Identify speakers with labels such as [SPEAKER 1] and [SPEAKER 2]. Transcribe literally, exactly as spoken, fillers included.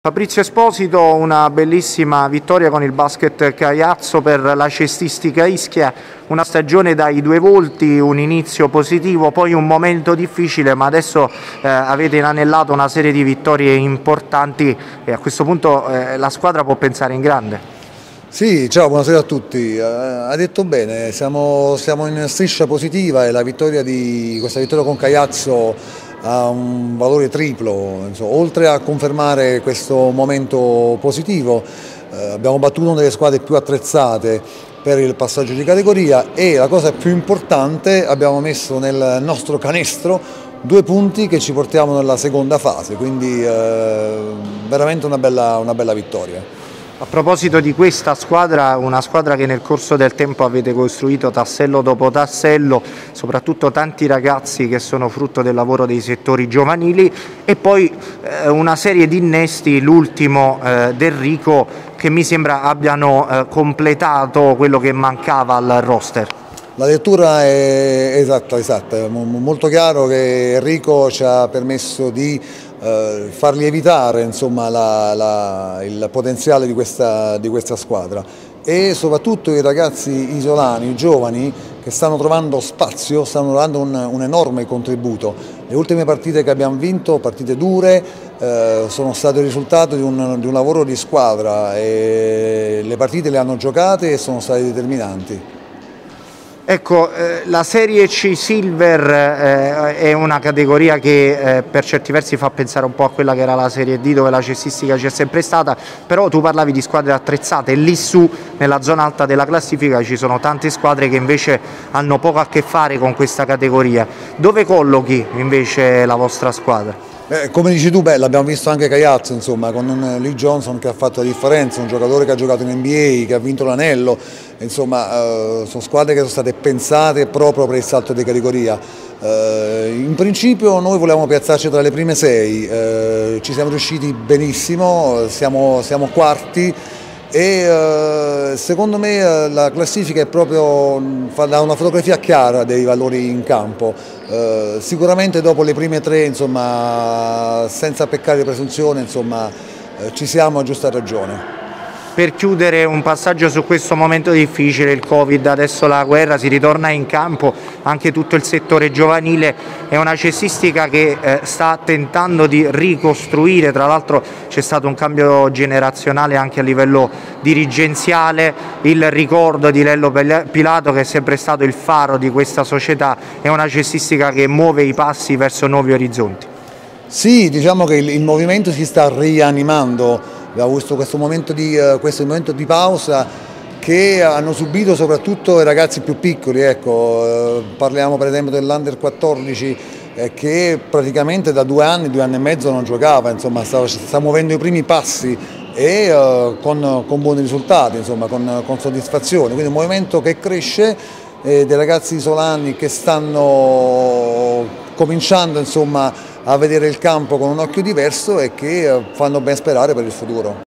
[SPEAKER 1] Fabrizio Esposito, una bellissima vittoria con il basket Caiazzo per la cestistica Ischia, una stagione dai due volti, un inizio positivo, poi un momento difficile, ma adesso eh, avete inanellato una serie di vittorie importanti e a questo punto eh, la squadra può pensare in grande.
[SPEAKER 2] Sì, ciao, buonasera a tutti. Uh, ha detto bene, siamo, siamo in striscia positiva e la vittoria di, questa vittoria con Caiazzo ha un valore triplo, insomma, oltre a confermare questo momento positivo, eh, abbiamo battuto una delle squadre più attrezzate per il passaggio di categoria e la cosa più importante, abbiamo messo nel nostro canestro due punti che ci portiamo nella seconda fase, quindi eh, veramente una bella, una bella vittoria.
[SPEAKER 1] A proposito di questa squadra, una squadra che nel corso del tempo avete costruito tassello dopo tassello, soprattutto tanti ragazzi che sono frutto del lavoro dei settori giovanili e poi eh, una serie di innesti, l'ultimo eh, del Rico, che mi sembra abbiano eh, completato quello che mancava al roster.
[SPEAKER 2] La lettura è esatta, esatta, è molto chiaro che Enrico ci ha permesso di eh, far lievitare insomma, la, la, il potenziale di questa, di questa squadra e soprattutto i ragazzi isolani, i giovani che stanno trovando spazio, stanno dando un, un enorme contributo. Le ultime partite che abbiamo vinto, partite dure, eh, sono state il risultato di un, di un lavoro di squadra e le partite le hanno giocate e sono state determinanti.
[SPEAKER 1] Ecco, eh, la Serie C Silver eh, è una categoria che eh, per certi versi fa pensare un po' a quella che era la Serie D, dove la cestistica c'è sempre stata, però tu parlavi di squadre attrezzate e lì su nella zona alta della classifica ci sono tante squadre che invece hanno poco a che fare con questa categoria. Dove collochi invece la vostra squadra?
[SPEAKER 2] Beh, come dici tu, l'abbiamo visto anche Caiazzo, insomma, con un Lee Johnson che ha fatto la differenza, un giocatore che ha giocato in N B A, che ha vinto l'anello, insomma, eh, sono squadre che sono state pensate proprio per il salto di categoria. Eh, in principio noi volevamo piazzarci tra le prime sei, eh, ci siamo riusciti benissimo, siamo, siamo quarti. E eh, secondo me eh, la classifica è proprio, fa, dà una fotografia chiara dei valori in campo. Eh, sicuramente dopo le prime tre, insomma, senza peccare di presunzione, insomma, eh, ci siamo a giusta ragione.
[SPEAKER 1] Per chiudere un passaggio su questo momento difficile, il Covid, adesso la guerra, si ritorna in campo, anche tutto il settore giovanile, è una cestistica che eh, sta tentando di ricostruire, tra l'altro c'è stato un cambio generazionale anche a livello dirigenziale, il ricordo di Lello Pilato che è sempre stato il faro di questa società, è una cestistica che muove i passi verso nuovi orizzonti.
[SPEAKER 2] Sì, diciamo che il, il movimento si sta rianimando. Abbiamo visto questo momento, di, uh, questo momento di pausa che hanno subito soprattutto i ragazzi più piccoli, ecco, uh, parliamo per esempio dell'Under quattordici eh, che praticamente da due anni, due anni e mezzo non giocava, insomma sta, sta muovendo i primi passi e uh, con, con buoni risultati, insomma, con, con soddisfazione, quindi un movimento che cresce, eh, dei ragazzi isolani che stanno cominciando insomma, a vedere il campo con un occhio diverso e che fanno ben sperare per il futuro.